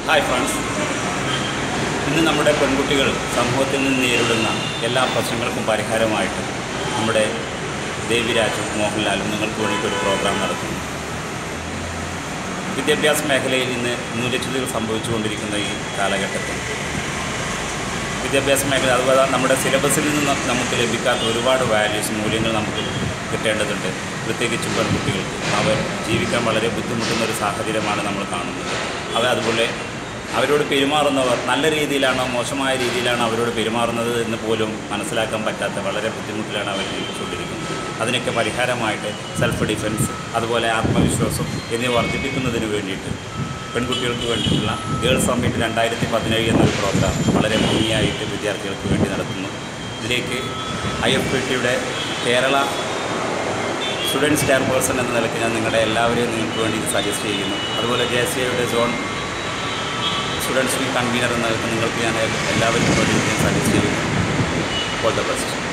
Hi friends, ഇന്ന് നമ്മുടെ പെൺകുട്ടികൾ സമൂഹത്തിൽ നിന്ന് നേരിടുന്ന എല്ലാ പ്രശ്നങ്ങൾക്കും പരിഹാരമായിട്ട് നമ്മുടെ ദേവിരാജും മോഹൻലാലും നിങ്ങൾക്ക് വേണ്ടിയിട്ടൊരു പ്രോഗ്രാം നടത്തുന്നു. വിദ്യാഭ്യാസ മേഖലയിൽ ഇന്ന് മൂല്യച്യുതികൾ സംഭവിച്ചുകൊണ്ടിരിക്കുന്ന ഈ കാലഘട്ടത്തിൽ വിദ്യാഭ്യാസ മേഖല അതുപോലെ നമ്മുടെ സിലബസിൽ നിന്ന് നമുക്ക് ലഭിക്കാത്ത ഒരുപാട് വാല്യൂസ് മൂല്യങ്ങൾ നമുക്ക് കിട്ടേണ്ടതുണ്ട്. പ്രത്യേകിച്ചും പെൺകുട്ടികൾക്ക് അവർ ജീവിക്കാൻ വളരെ ബുദ്ധിമുട്ടുന്ന ഒരു സാഹചര്യമാണ് നമ്മൾ കാണുന്നത്. അതുപോലെ അവരോട് പെരുമാറുന്നവർ നല്ല രീതിയിലാണോ മോശമായ രീതിയിലാണോ അവരോട് പെരുമാറുന്നത് എന്ന് പോലും മനസ്സിലാക്കാൻ പറ്റാത്ത വളരെ ബുദ്ധിമുട്ടിലാണ് അവർ ജീവിച്ചുകൊണ്ടിരിക്കുന്നത്. അതിനൊക്കെ പരിഹാരമായിട്ട് സെൽഫ് ഡിഫെൻസ്, അതുപോലെ ആത്മവിശ്വാസം എന്നിവ വർദ്ധിപ്പിക്കുന്നതിന് വേണ്ടിയിട്ട് പെൺകുട്ടികൾക്ക് വേണ്ടിയിട്ടുള്ള ഗേൾസ് സമ്മിറ്റ് 2017 എന്നൊരു പ്രോഗ്രാം വളരെ ഭംഗിയായിട്ട് വിദ്യാർത്ഥികൾക്ക് വേണ്ടി നടത്തുന്നു. ഇതിലേക്ക് IFPTയുടെ കേരള സ്റ്റുഡൻസ് ചെയർപേഴ്സൺ എന്ന നിലയ്ക്ക് ഞാൻ എല്ലാവരെയും നിങ്ങൾക്ക് വേണ്ടി സജസ്റ്റ് ചെയ്യുന്നു. അതുപോലെ JCIയുടെ സോൺ സ്റ്റുഡൻസ് കൺവീനർ എന്ന നിലയ്ക്ക് നിങ്ങൾക്ക് ഞാൻ എല്ലാവർക്കും വേണ്ടി സജസ്റ്റ് ചെയ്യുന്നു. All the best.